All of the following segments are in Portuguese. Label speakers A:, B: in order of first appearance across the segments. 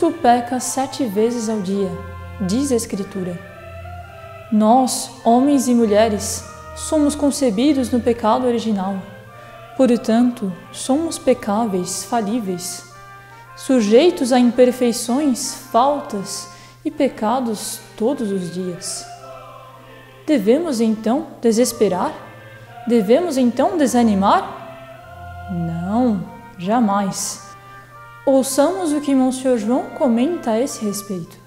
A: justo peca 7 vezes ao dia, diz a Escritura. Nós, homens e mulheres, somos concebidos no pecado original. Portanto, somos pecáveis, falíveis, sujeitos a imperfeições, faltas e pecados todos os dias. Devemos então desesperar? Devemos então desanimar? Não, jamais. Ouçamos o que Monsenhor João comenta a esse respeito.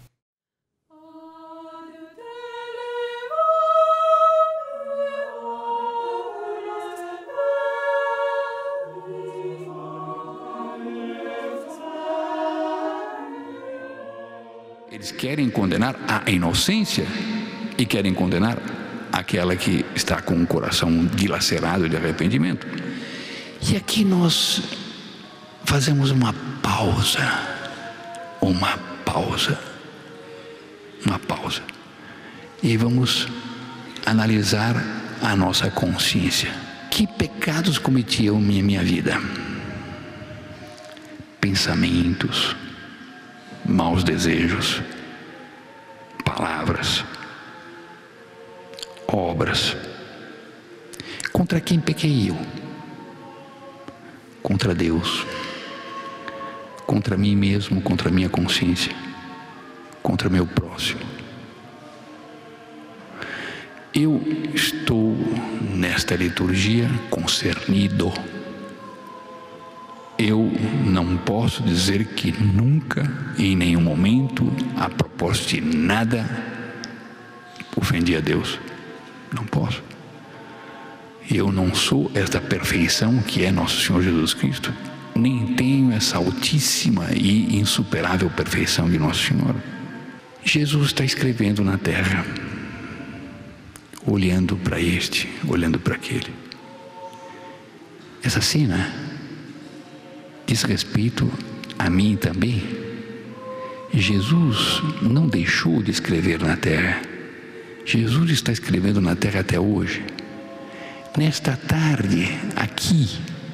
B: Eles querem condenar a inocência e querem condenar aquela que está com o coração dilacerado de arrependimento. E aqui nós fazemos uma pausa, e vamos analisar a nossa consciência. Que pecados cometi eu em minha vida? Pensamentos, maus desejos, palavras, obras. Contra quem pequei eu? Contra Deus, contra mim mesmo, contra minha consciência, contra meu próximo. Eu estou nesta liturgia concernido. Eu não posso dizer que nunca, em nenhum momento, a propósito de nada, ofendi a Deus. Não posso. Eu não sou esta perfeição que é nosso Senhor Jesus Cristo, nem tenho essa altíssima e insuperável perfeição de Nosso Senhor. Jesus está escrevendo na terra, olhando para este, olhando para aquele. Essa cena diz respeito a mim também. Jesus não deixou de escrever na terra. Jesus está escrevendo na terra até hoje. Nesta tarde, aqui,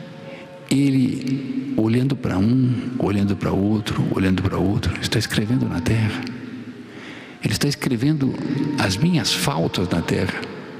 B: Ele, olhando para um, olhando para outro, está escrevendo na terra. Ele está escrevendo as minhas faltas na terra.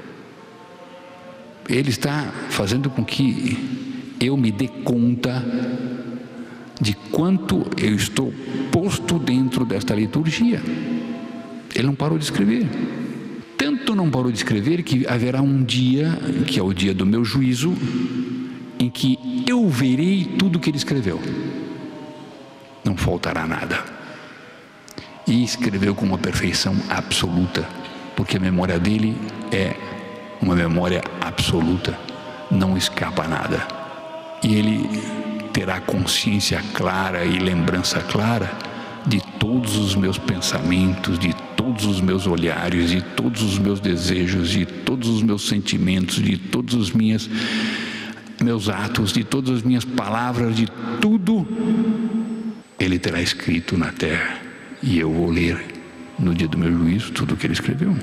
B: Ele está fazendo com que eu me dê conta de quanto eu estou posto dentro desta liturgia. Ele não parou de escrever. Tanto não parou de escrever que haverá um dia, que é o dia do meu juízo, em que eu verei tudo que ele escreveu. Não faltará nada. E escreveu com uma perfeição absoluta, porque a memória dele é uma memória absoluta, não escapa nada. E ele terá consciência clara e lembrança clara de todos os meus pensamentos, de todos os meus olhares, de todos os meus desejos, de todos os meus sentimentos, de todos os meus atos, de todas as minhas palavras, de tudo. Ele terá escrito na terra e eu vou ler no dia do meu juízo tudo o que ele escreveu.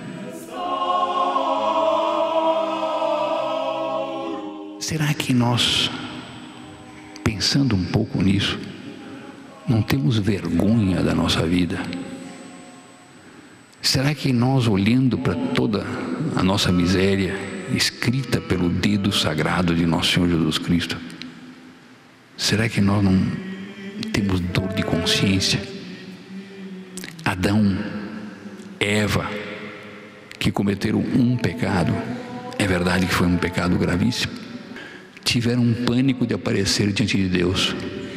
B: Será que nós, pensando um pouco nisso, não temos vergonha da nossa vida? Será que nós, olhando para toda a nossa miséria, escrita pelo dedo sagrado de nosso Senhor Jesus Cristo, será que nós não temos dor de consciência? Adão, Eva, que cometeram um pecado, é verdade que foi um pecado gravíssimo, tiveram um pânico de aparecer diante de Deus.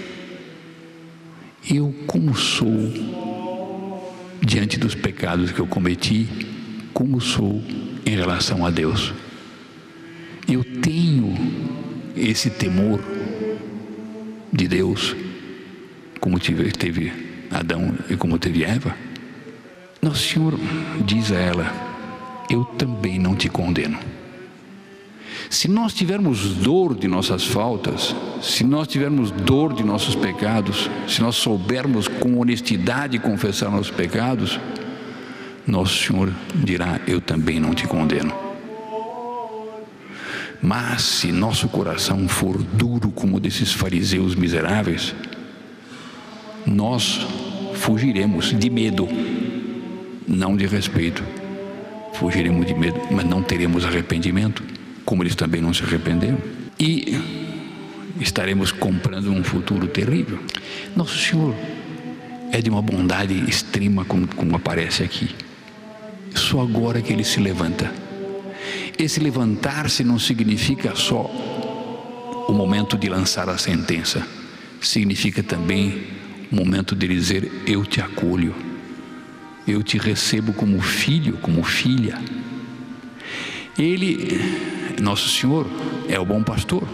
B: Eu, como sou diante dos pecados que eu cometi, como sou em relação a Deus? Eu tenho esse temor de Deus, como teve Adão e como teve Eva? Nosso Senhor diz a ela: eu também não te condeno. Se nós tivermos dor de nossas faltas, se nós tivermos dor de nossos pecados, se nós soubermos com honestidade confessar nossos pecados, nosso Senhor dirá: eu também não te condeno. Mas se nosso coração for duro como o desses fariseus miseráveis, nós fugiremos de medo, não de respeito. Fugiremos de medo, mas não teremos arrependimento, como eles também não se arrependeram. E estaremos comprando um futuro terrível. Nosso Senhor é de uma bondade extrema, como aparece aqui. Só agora que Ele se levanta. Esse levantar-se não significa só o momento de lançar a sentença. Significa também o momento de dizer: eu te acolho, eu te recebo como filho, como filha. Ele, Nosso Senhor, é o bom pastor.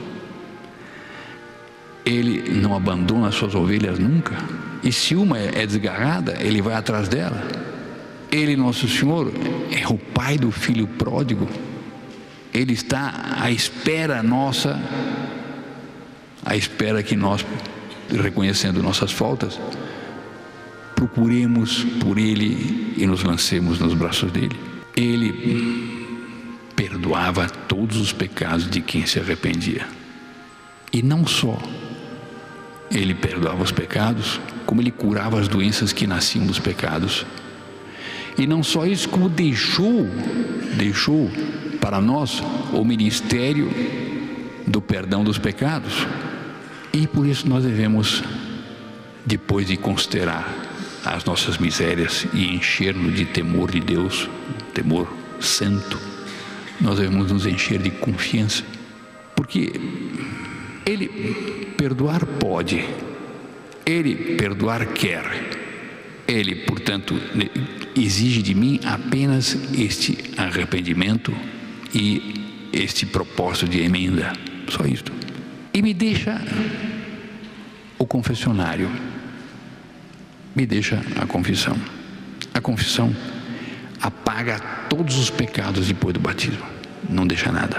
B: Ele não abandona as suas ovelhas nunca. E se uma é desgarrada, Ele vai atrás dela. Ele, Nosso Senhor, é o pai do filho pródigo. Ele está à espera nossa, à espera que nós, reconhecendo nossas faltas, procuremos por Ele e nos lancemos nos braços dEle. Ele perdoava todos os pecados de quem se arrependia. E não só Ele perdoava os pecados, como Ele curava as doenças que nasciam dos pecados. E não só isso, como deixou para nós o ministério do perdão dos pecados. E por isso nós devemos, depois de considerar as nossas misérias e encher-nos de temor de Deus, temor santo, nós devemos nos encher de confiança, porque Ele perdoar pode, Ele perdoar quer. Ele, portanto, exige de mim apenas este arrependimento e este propósito de emenda, só isto. E me deixa o confessionário, me deixa a confissão. A confissão apaga todos os pecados depois do batismo, não deixa nada.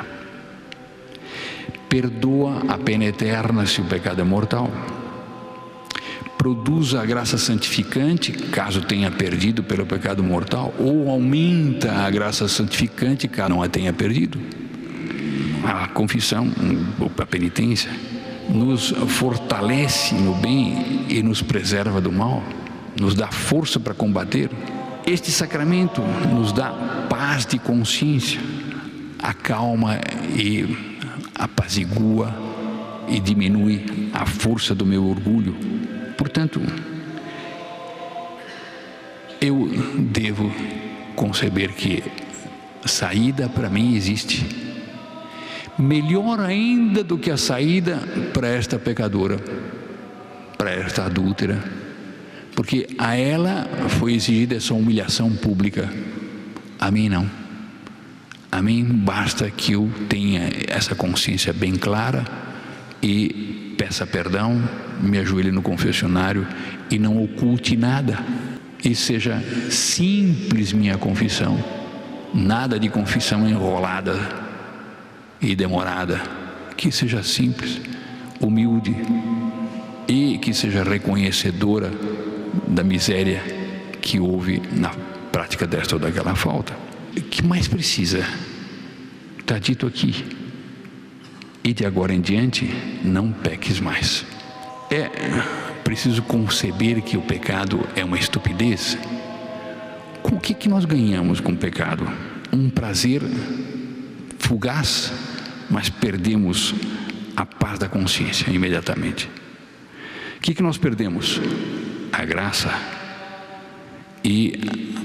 B: Perdoa a pena eterna se o pecado é mortal. Produz a graça santificante, caso tenha perdido pelo pecado mortal, ou aumenta a graça santificante, caso não a tenha perdido. A confissão, a penitência, nos fortalece no bem e nos preserva do mal, nos dá força para combater. Este sacramento nos dá paz de consciência, acalma e apazigua e diminui a força do meu orgulho. Portanto, eu devo conceber que saída para mim existe. Melhor ainda do que a saída para esta pecadora, para esta adúltera, porque a ela foi exigida essa humilhação pública, a mim não. A mim basta que eu tenha essa consciência bem clara e peça perdão, me ajoelhe no confessionário e não oculte nada, e seja simples minha confissão, nada de confissão enrolada e demorada, que seja simples, humilde e que seja reconhecedora da miséria que houve na prática desta ou daquela falta. O que mais precisa? Está dito aqui: e de agora em diante não peques mais. É preciso conceber que o pecado é uma estupidez. Com o que nós ganhamos com o pecado? Um prazer fugaz, mas perdemos a paz da consciência imediatamente. O que nós perdemos? A graça e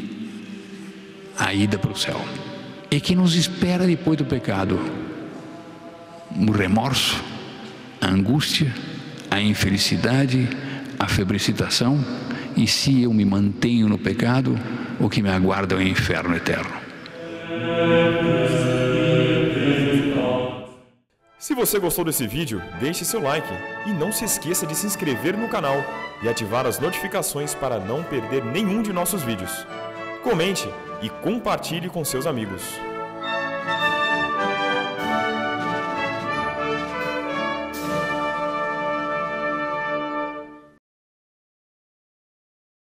B: a ida para o céu. E que nos espera depois do pecado? O remorso, a angústia, a infelicidade, a febricitação. E se eu me mantenho no pecado, o que me aguarda é o inferno eterno.
C: Se você gostou desse vídeo, deixe seu like e não se esqueça de se inscrever no canal e ativar as notificações para não perder nenhum de nossos vídeos. Comente e compartilhe com seus amigos.